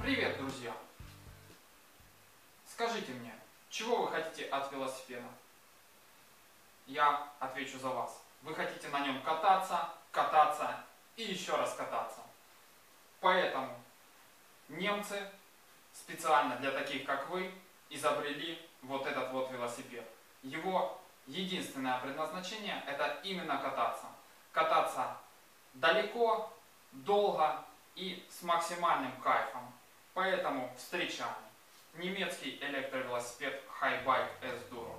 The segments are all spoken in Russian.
Привет, друзья! Скажите мне, чего вы хотите от велосипеда? Я отвечу за вас. Вы хотите на нем кататься, кататься и еще раз кататься. Поэтому немцы специально для таких, как вы, изобрели вот этот вот велосипед. Его единственное предназначение – это именно кататься. Кататься далеко, долго и с максимальным кайфом. Поэтому встречаем немецкий электровелосипед Hi-Bike S-Duro.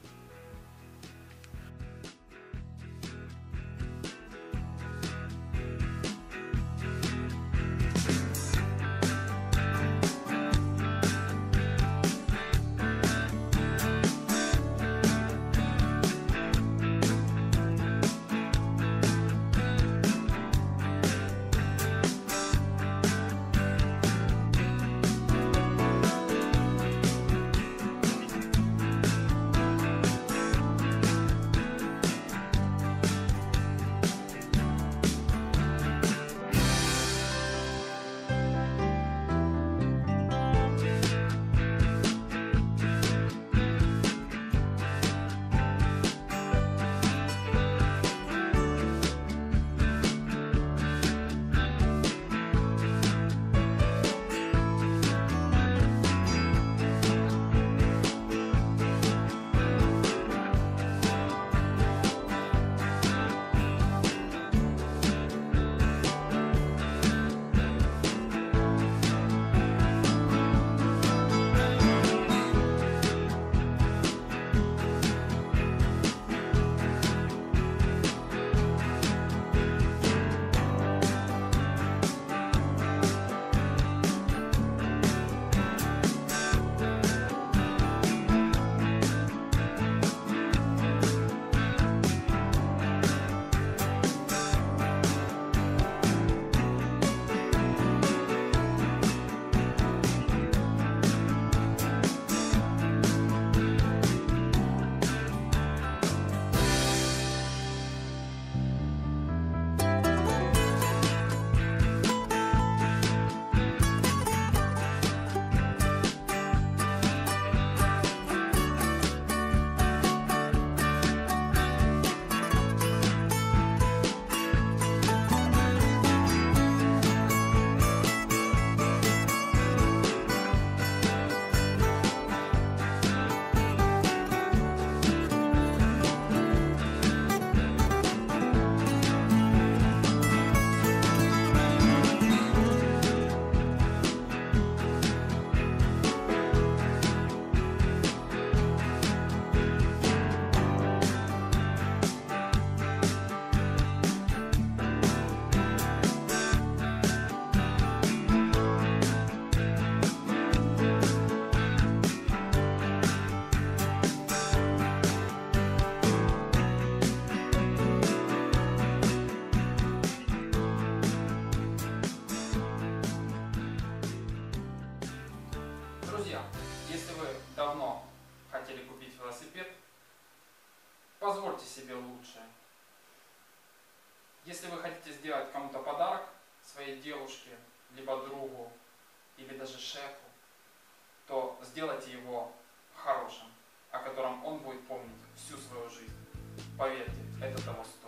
Друзья, если вы давно хотели купить велосипед, позвольте себе лучшее. Если вы хотите сделать кому-то подарок, своей девушке, либо другу, или даже шефу, то сделайте его хорошим, о котором он будет помнить всю свою жизнь. Поверьте, это того стоит.